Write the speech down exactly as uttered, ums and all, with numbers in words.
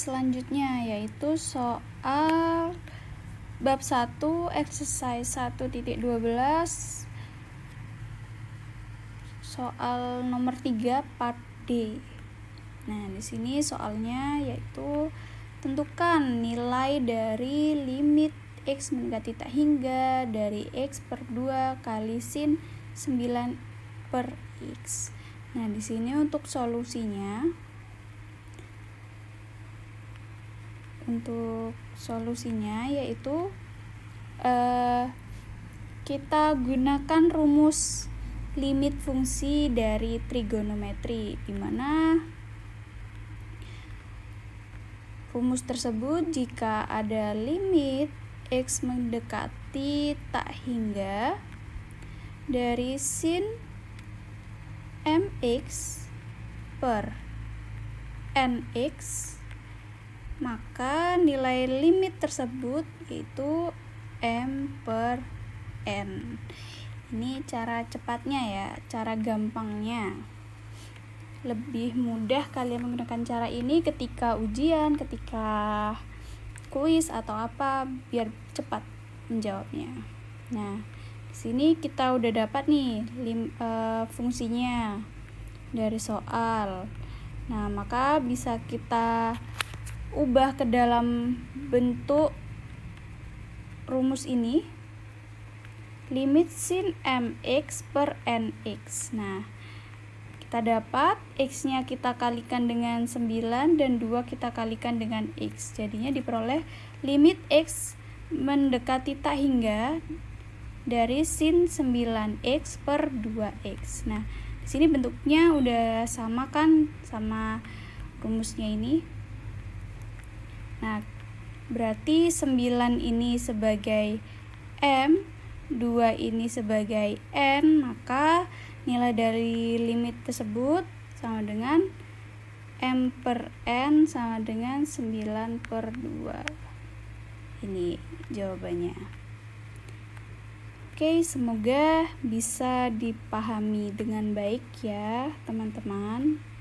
selanjutnya, yaitu soal bab satu exercise satu titik dua belas soal nomor tiga part D. Nah, di sini soalnya yaitu tentukan nilai dari limit X mendekati tak hingga dari X per dua kali sin sembilan per X. Nah, di sini untuk solusinya Untuk solusinya yaitu eh, kita gunakan rumus limit fungsi dari trigonometri, di mana rumus tersebut jika ada limit X mendekati tak hingga dari sin mx per nx, maka nilai limit tersebut yaitu m per n. Ini cara cepatnya ya, cara gampangnya. Lebih mudah kalian menggunakan cara ini ketika ujian, ketika kuis atau apa, biar cepat menjawabnya. Nah, di sini kita udah dapat nih lim, e, fungsinya dari soal. Nah, maka bisa kita ubah ke dalam bentuk rumus ini, limit sin mx per nx. Nah, kita dapat x-nya kita kalikan dengan sembilan dan dua kita kalikan dengan x. Jadinya diperoleh limit x mendekati tak hingga dari sin sembilan x per dua x. Nah, di sini bentuknya udah sama kan sama rumusnya ini. Nah, berarti sembilan ini sebagai M, dua ini sebagai N, maka nilai dari limit tersebut sama dengan M per N sama dengan sembilan per dua. Ini jawabannya. Oke, semoga bisa dipahami dengan baik ya, teman-teman.